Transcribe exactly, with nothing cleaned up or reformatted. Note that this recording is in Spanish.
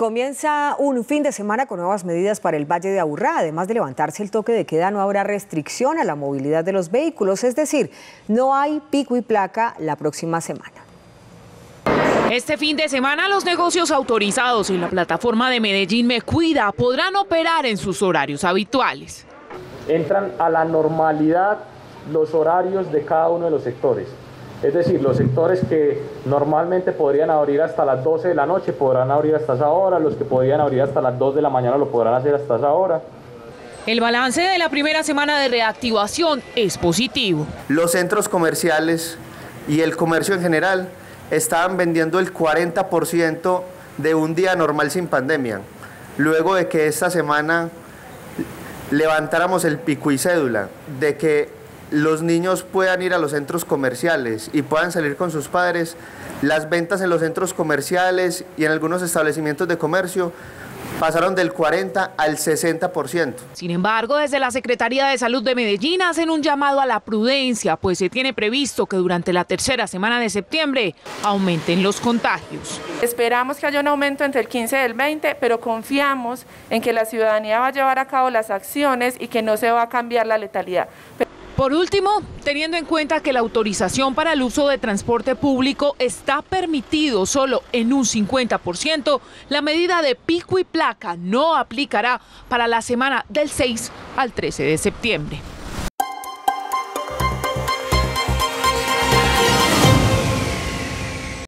Comienza un fin de semana con nuevas medidas para el Valle de Aburrá. Además de levantarse el toque de queda, no habrá restricción a la movilidad de los vehículos, es decir, no hay pico y placa la próxima semana. Este fin de semana los negocios autorizados en la plataforma de Medellín Me Cuida podrán operar en sus horarios habituales. Entran a la normalidad los horarios de cada uno de los sectores. Es decir, los sectores que normalmente podrían abrir hasta las doce de la noche podrán abrir hasta esa hora, los que podrían abrir hasta las dos de la mañana lo podrán hacer hasta esa hora. El balance de la primera semana de reactivación es positivo. Los centros comerciales y el comercio en general estaban vendiendo el cuarenta por ciento de un día normal sin pandemia. Luego de que esta semana levantáramos el pico y cédula, de que los niños puedan ir a los centros comerciales y puedan salir con sus padres, las ventas en los centros comerciales y en algunos establecimientos de comercio pasaron del cuarenta al sesenta por ciento. Sin embargo, desde la Secretaría de Salud de Medellín hacen un llamado a la prudencia, pues se tiene previsto que durante la tercera semana de septiembre aumenten los contagios. Esperamos que haya un aumento entre el quince y el veinte, pero confiamos en que la ciudadanía va a llevar a cabo las acciones y que no se va a cambiar la letalidad. Por último, teniendo en cuenta que la autorización para el uso de transporte público está permitido solo en un cincuenta por ciento, la medida de pico y placa no aplicará para la semana del seis al trece de septiembre.